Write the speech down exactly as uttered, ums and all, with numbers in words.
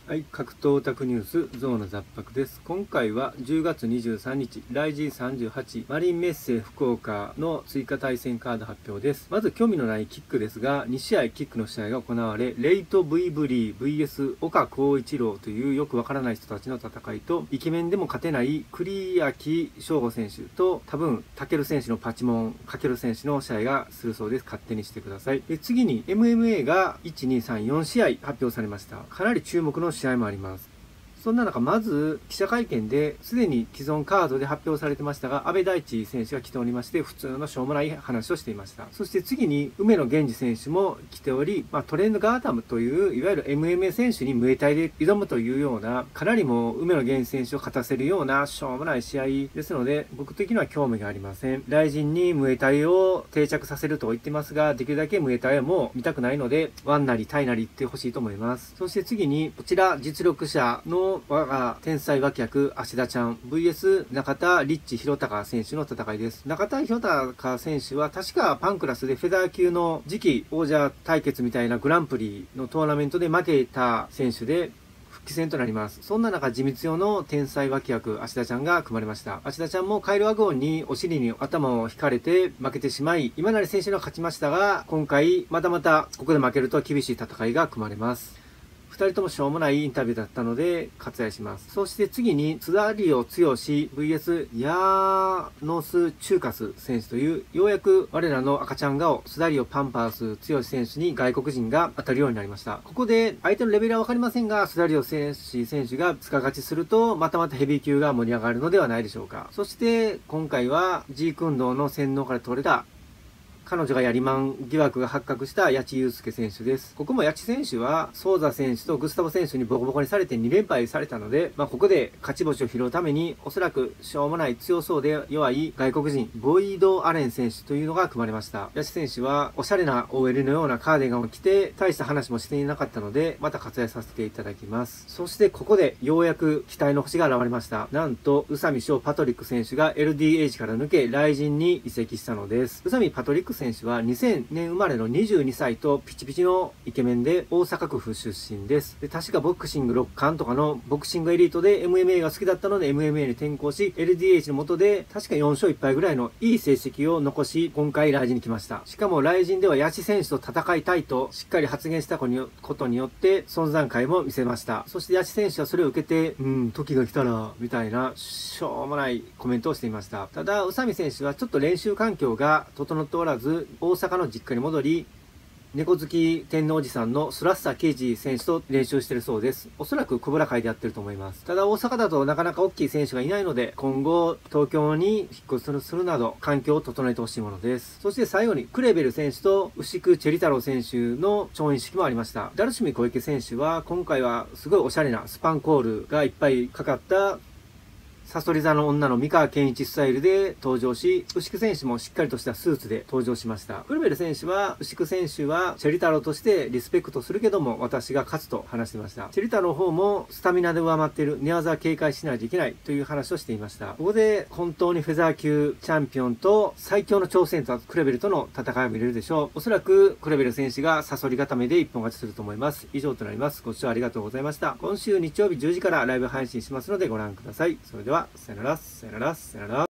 はい、格闘オタクニュース、ゾウの雑白です。今回はじゅうがつにじゅうさんにち、ライジンさんじゅうはち、マリンメッセ福岡の追加対戦カード発表です。まず興味のないキックですが、にしあいキックの試合が行われ、レイト・ブイブリー ブイエス 岡幸一郎というよくわからない人たちの戦いと、イケメンでも勝てない栗焼翔吾選手と、多分、タケル選手のパチモン、かける選手の試合がするそうです。勝手にしてください。で、次に エムエムエー がいち、に、さん、よんしあい発表されました。かなり注目の試合もあります。そんな中、まず、記者会見で、すでに既存カードで発表されてましたが、阿部大地選手が来ておりまして、普通のしょうもない話をしていました。そして次に、梅野源氏選手も来ており、まあ、トレンドガータムという、いわゆる エムエムエー 選手にムエタイで挑むというような、かなりもう梅野源氏選手を勝たせるような、しょうもない試合ですので、僕的には興味がありません。雷神にムエタイを定着させると言ってますが、できるだけムエタイはもう見たくないので、ワンなりタイなり言ってほしいと思います。そして次に、こちら、実力者の我が天才脇役、芦田ちゃん ブイエス 中田リッチ弘隆選手の戦いです。中田弘隆選手は確かパンクラスでフェザー級の次期王者対決みたいなグランプリのトーナメントで負けた選手で、復帰戦となります。そんな中、地道用の天才脇役、芦田ちゃんが組まれました。芦田ちゃんもカイル・アゴーンにお尻に頭を引かれて負けてしまい、今成選手が勝ちましたが、今回、またまたここで負けると厳しい戦いが組まれます。ふたりともしょうもないインタビューだったので割愛します。そして次に津田リオ剛 ブイエス ヤーノス・チューカス選手という、ようやく我らの赤ちゃん顔津田リオパンパース剛選手に外国人が当たるようになりました。ここで相手のレベルはわかりませんが、津田リオ選手選手が塚勝ちするとまたまたヘビー級が盛り上がるのではないでしょうか。そして今回は G 訓道の洗脳から取れた彼女がやりまん疑惑が発覚した八千祐介選手です。ここも八千選手は、ソーザ選手とグスタボ選手にボコボコにされてにれんぱいされたので、まあ、ここで勝ち星を拾うために、おそらくしょうもない強そうで弱い外国人、ボイド・アレン選手というのが組まれました。八千選手は、おしゃれな オーエル のようなカーディガンを着て、大した話もしていなかったので、また割愛させていただきます。そしてここで、ようやく期待の星が現れました。なんと、宇佐美翔パトリック選手が エルディーエイチ から抜け、ライジンに移籍したのです。宇佐美パトリック選手はにせんねん生まれのにじゅうにさいとピチピチのイケメンで大阪府出身です。で、確かボクシングろっかんとかのボクシングエリートで エムエムエー が好きだったので エムエムエー に転向し エルディーエイチ の下で確かよんしょういっぱいぐらいのいい成績を残し今回ライジンに来ました。しかもライジンではヤシ選手と戦いたいとしっかり発言したことによって存在感も見せました。そしてヤシ選手はそれを受けて、うん、時が来たらみたいなしょうもないコメントをしていました。ただ宇佐美選手はちょっと練習環境が整っておらず大阪の実家に戻り、猫好き天皇おじさんのスラッサーケイジ選手と練習してるそうです。おそらく小倉会でやってると思います。ただ大阪だとなかなか大きい選手がいないので、今後東京に引っ越しするなど環境を整えてほしいものです。そして最後にクレベル選手と牛久チェリ太郎選手の調印式もありました。ダルシミ小池選手は今回はすごいおしゃれなスパンコールがいっぱいかかったサソリ座の女の三河健一スタイルで登場し、牛久選手もしっかりとしたスーツで登場しました。クルベル選手は、牛久選手はチェリ太郎としてリスペクトするけども、私が勝つと話していました。チェリ太郎の方もスタミナで上回っている寝技は警戒しないといけないという話をしていました。ここで本当にフェザー級チャンピオンと最強の挑戦者クレベルとの戦いを見れるでしょう。おそらくクレベル選手がサソリ固めで一本勝ちすると思います。以上となります。ご視聴ありがとうございました。今週日曜日じゅうじからライブ配信しますのでご覧ください。それではさよなら、さよなら、さよなら。